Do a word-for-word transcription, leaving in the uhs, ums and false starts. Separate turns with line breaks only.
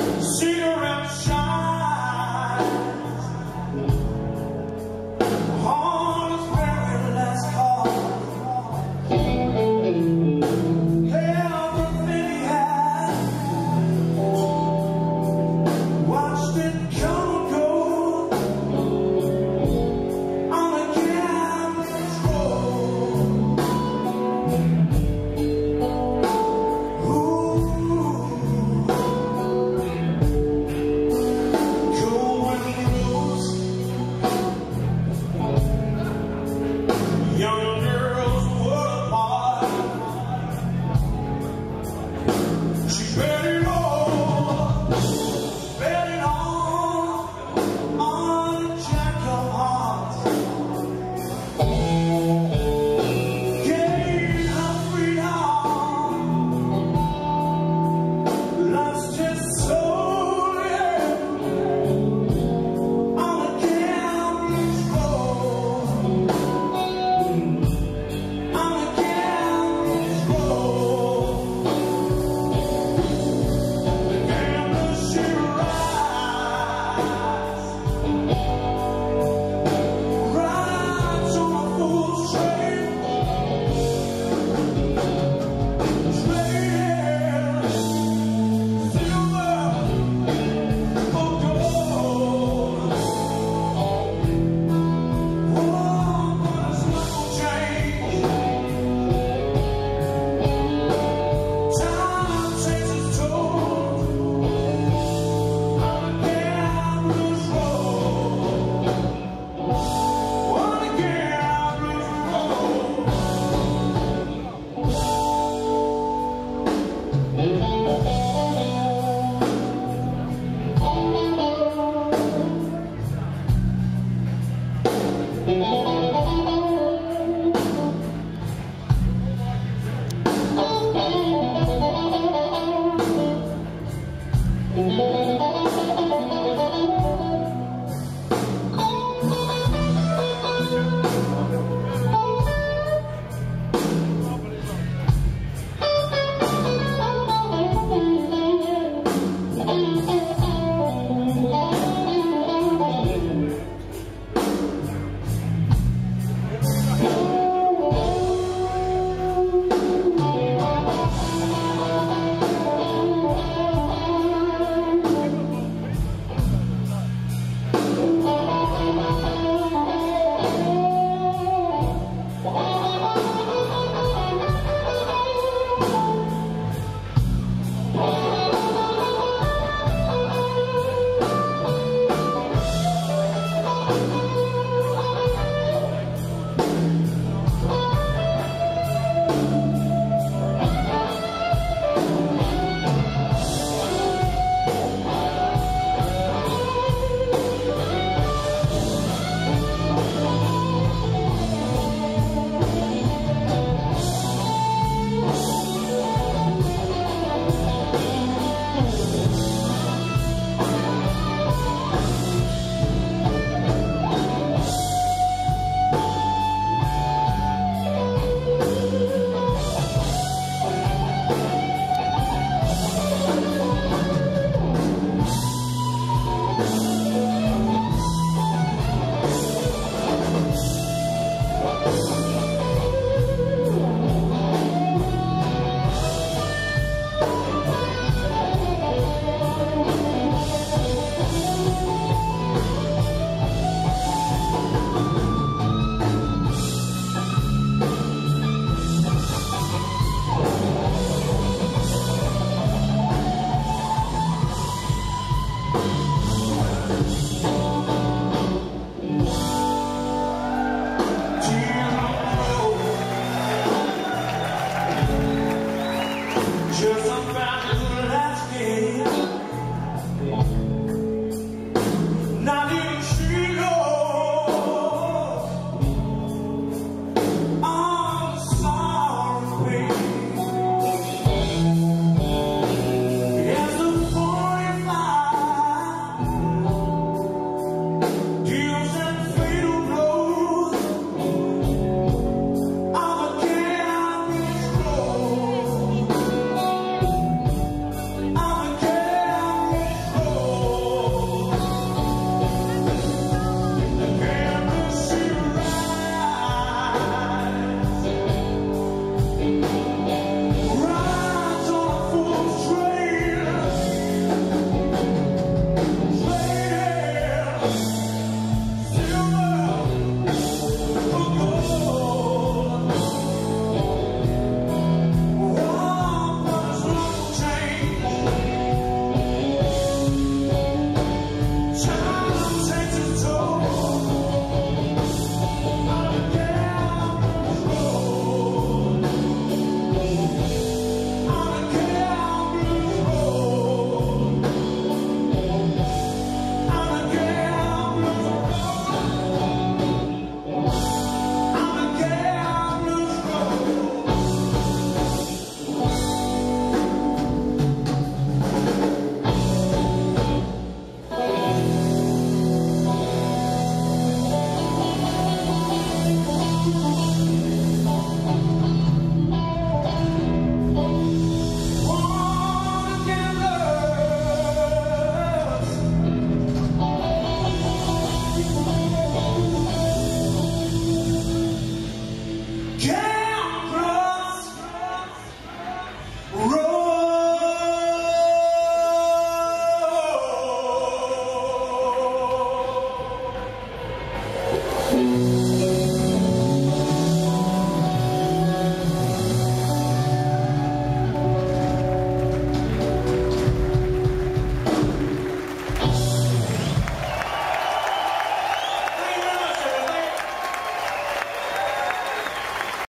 cigarette shines, on his very last call. Everything he had, watched it come and go on a gambler's road. Ooh, cold wind blows, young girls were apart. She bet it all, bet it all on a jack of hearts. Gave her freedom, lost his soul, yeah, on a gambler's road, on a gambler's road. The gambler she rides, rides on a fool's train, trading silver for gold. Oh, but his luck will change. Time takes its toll on a gambler's road, on a gambler's road.
Thank you.